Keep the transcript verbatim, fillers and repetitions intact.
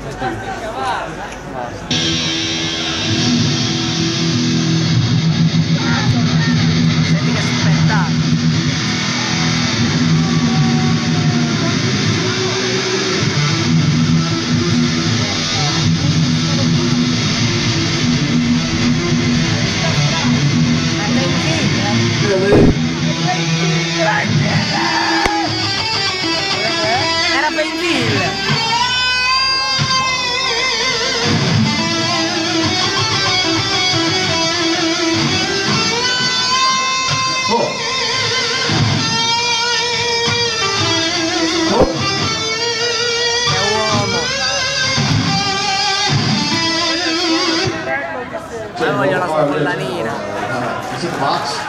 Senti che spettacolo. Era Pentil! Oh! Oh! Che uomo! Cioè, Io voglio la non lo fa, spollanina. Is it box?